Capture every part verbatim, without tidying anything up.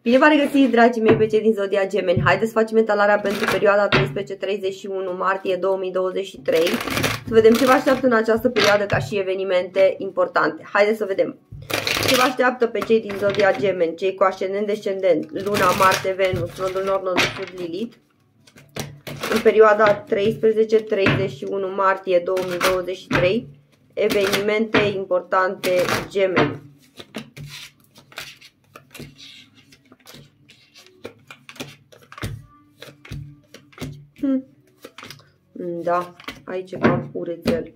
Bine v-am regăsit, dragii mei, pe cei din Zodia Gemeni. Haideți să facem etalarea pentru perioada treisprezece treizeci și unu martie două mii douăzeci și trei. Să vedem ce vă așteaptă în această perioadă ca și evenimente importante. Haideți să vedem ce vă așteaptă pe cei din Zodia Gemeni, cei cu ascendent descendent, Luna, Marte, Venus, Nodul Nord, Nodul Sud, Lilith. În perioada treisprezece treizeci și unu martie două mii douăzeci și trei, evenimente importante Gemeni. Hmm. Da, aici e cam urețel.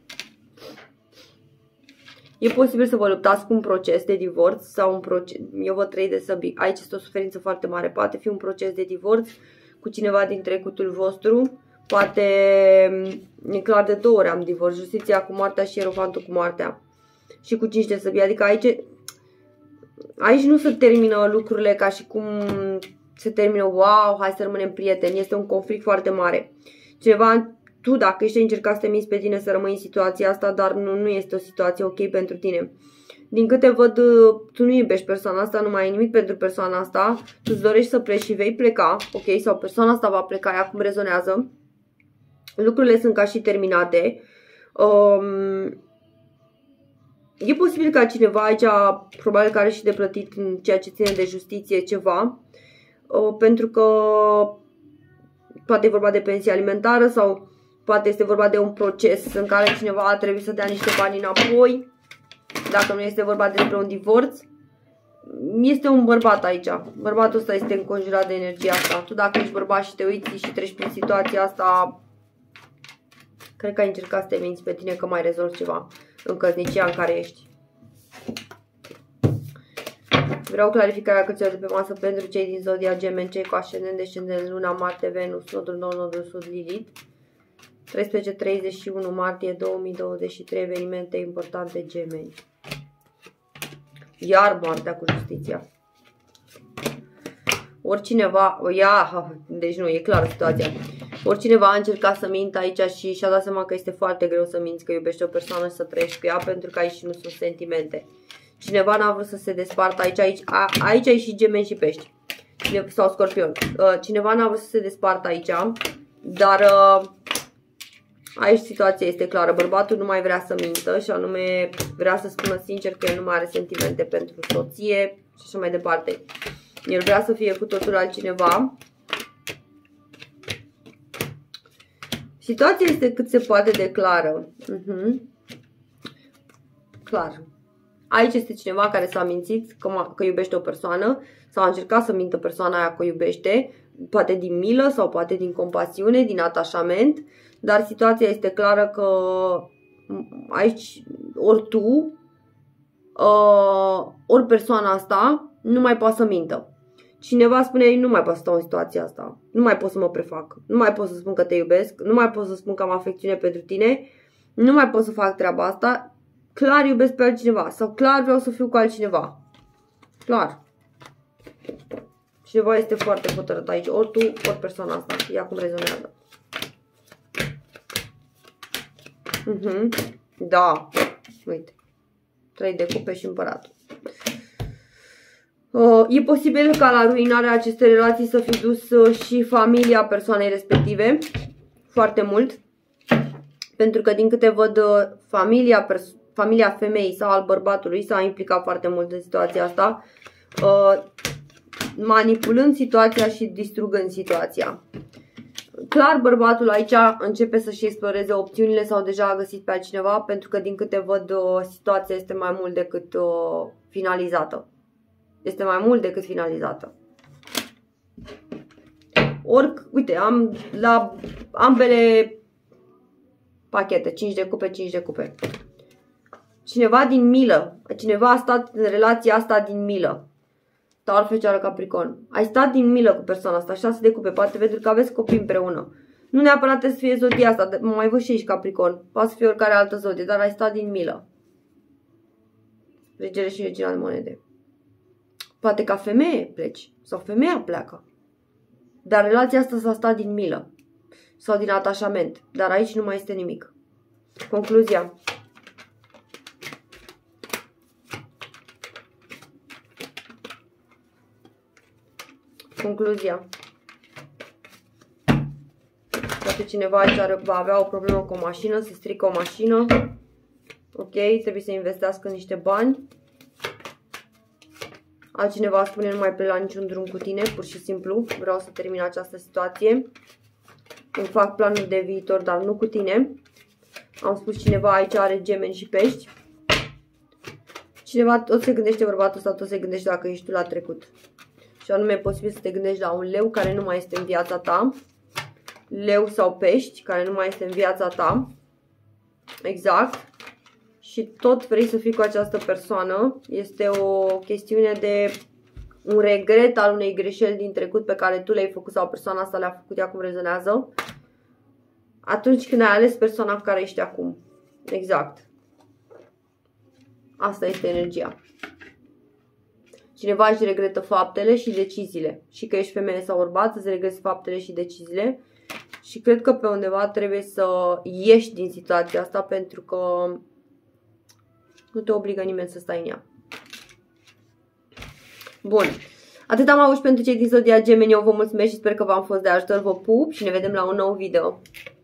E posibil să vă luptați cu un proces de divorț sau un proces, eu văd trei de săbi. Aici este o suferință foarte mare. Poate fi un proces de divorț cu cineva din trecutul vostru. Poate, e clar, de două ori am divorț. Justiția cu moartea și Ierofantul cu moartea. Și cu cinci de săbi. Adică aici, aici nu se termină lucrurile ca și cum se termină, wow, hai să rămânem prieteni. Este un conflict foarte mare. Cineva, tu dacă ești încercat să te minți pe tine să rămâi în situația asta, dar nu, nu este o situație ok pentru tine. Din câte văd, tu nu iubești persoana asta, nu mai ai nimic pentru persoana asta, tu îți dorești să pleci și vei pleca, ok? Sau persoana asta va pleca, ea cum rezonează. Lucrurile sunt ca și terminate. Um, e posibil ca cineva aici, probabil că are și de plătit în ceea ce ține de justiție ceva, uh, pentru că poate e vorba de pensie alimentară sau poate este vorba de un proces în care cineva a trebuit să dea niște bani înapoi. Dacă nu este vorba despre un divorț, este un bărbat aici. Bărbatul ăsta este înconjurat de energia asta. Tu dacă ești bărbat și te uiți și treci prin situația asta, cred că ai încercat să te minți pe tine că mai rezolvi ceva în căsnicia în care ești. Vreau clarificarea cărților de pe masă pentru cei din Zodia Gemeni, cei cu ascendent descendent, Luna, Marte, Venus, Nodul Nord, Nodul Sud, Lilith. treisprezece treizeci și unu martie două mii douăzeci și trei, evenimente importante Gemeni. Iar moartea cu justiția. Oricineva, ia, deci nu, e clară situația. Oricineva a încercat să mintă aici și și-a dat seama că este foarte greu să minți că iubești o persoană și să trăiești cu ea, pentru că aici nu sunt sentimente. Cineva n-a vrut să se despartă aici, aici, a, aici ai și Gemeni și Pești. Cine, sau Scorpion. Cineva n-a vrut să se despartă aici, dar aici situația este clară. Bărbatul nu mai vrea să mintă și anume vrea să spună sincer că el nu mai are sentimente pentru soție și așa mai departe. El vrea să fie cu totul altcineva. Situația este cât se poate de clară. Uh-huh. Clar. Aici este cineva care s-a mințit că, că iubește o persoană sau a încercat să mintă persoana aia că o iubește, poate din milă sau poate din compasiune, din atașament, dar situația este clară că aici ori tu, uh, ori persoana asta nu mai poate să mintă. Cineva spune, nu mai pot să stau în situația asta, nu mai pot să mă prefac, nu mai pot să spun că te iubesc, nu mai pot să spun că am afecțiune pentru tine, nu mai pot să fac treaba asta. Clar iubesc pe altcineva sau clar vreau să fiu cu altcineva. Clar. Cineva este foarte hotărât aici. Ori tu, ori persoana asta. Ia cum rezonează. Uh-huh. Da. Uite. Trei de cupe și împăratul. Uh, e posibil ca la ruinarea acestei relații să fi dus uh, și familia persoanei respective. Foarte mult. Pentru că din câte văd, uh, familia persoanei, familia femeii sau al bărbatului s-a implicat foarte mult în situația asta, uh, manipulând situația și distrugând situația. Clar, bărbatul aici începe să-și exploreze opțiunile sau deja a găsit pe altcineva, pentru că din câte văd, uh, situația este mai mult decât uh, finalizată. Este mai mult decât finalizată. Ori, uite, am la ambele pachete, cinci de cupe, cinci de cupe. Cineva din milă, cineva a stat în relația asta din milă. Taur, Fecioară, Capricorn. Ai stat din milă cu persoana asta, șase de cupe, poate pentru că aveți copii împreună. Nu neapărat să fie zodia asta, mă mai văd și aici Capricorn. Poate să fie oricare altă zodie, dar ai stat din milă. Regele și Regina de Monede. Poate ca femeie pleci, sau femeia pleacă. Dar relația asta s-a stat din milă. Sau din atașament. Dar aici nu mai este nimic. Concluzia. Concluzia. Poate cineva aici are, va avea o problemă cu o mașină, se strică o mașină. Ok, trebuie să investească niște bani. Altcineva spune nu mai plec la niciun drum cu tine, pur și simplu. Vreau să termin această situație. Îmi fac planuri de viitor, dar nu cu tine. Am spus cineva aici are gemeni și pești. Cineva tot se gândește, bărbatul ăsta tot se gândește dacă ești tu la trecut. Și anume e posibil să te gândești la un leu care nu mai este în viața ta. Leu sau pești care nu mai este în viața ta. Exact. Și tot vrei să fii cu această persoană. Este o chestiune de un regret al unei greșeli din trecut pe care tu le-ai făcut sau persoana asta le-a făcut, ea cum rezonează. Atunci când ai ales persoana cu care ești acum. Exact. Asta este energia. Cineva își regretă faptele și deciziile. Și că ești femeie sau bărbat, îți regreți faptele și deciziile. Și cred că pe undeva trebuie să ieși din situația asta pentru că nu te obligă nimeni să stai în ea. Bun. Atât am avut și pentru cei din Zodia Gemeni. Eu vă mulțumesc și sper că v-am fost de ajutor. Vă pup și ne vedem la un nou video.